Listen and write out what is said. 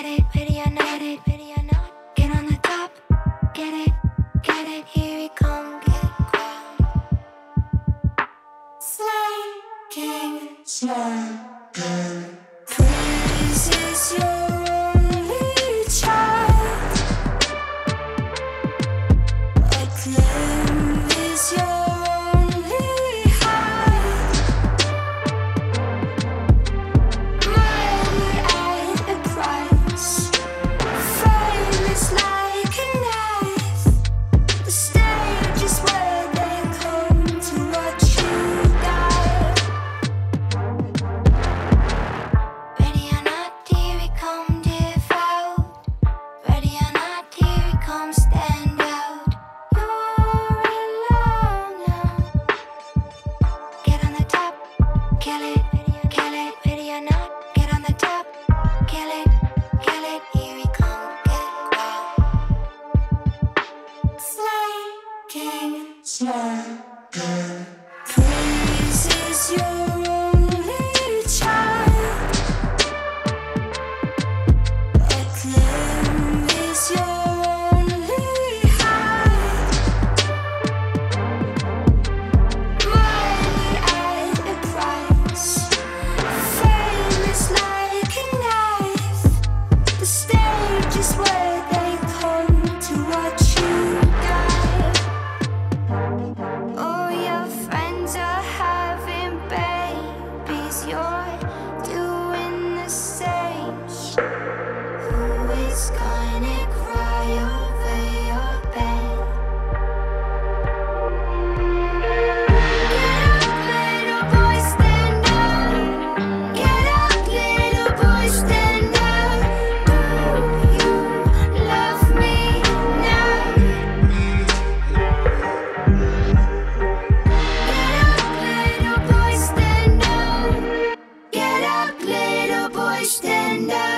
it, ready or not, get on the top, get it, here we come, get crowned. Slay King, praise is your only child, acclaim is your only hide. Money at a price, fame is like a knife. The stage is where they come to watch you die. Ready or not, here we come, devout. Ready or not, here we come, stand out. You're alone now. Get on the top, kill it, ready or not, get on the top, kill it, here we come, get crowned. Slay King, praise is your only child, acclaim is your only hide. Money at a price, fame is like a knife. The stage is where they come to watch you die. All your friends are having babies, you're doing the same. Who is gonna cry over your bed? Get up, little boy, stand up. Get up, little boy, stand up. Do you love me now? Get up, little boy, stand up. Get up, little boy, stand up.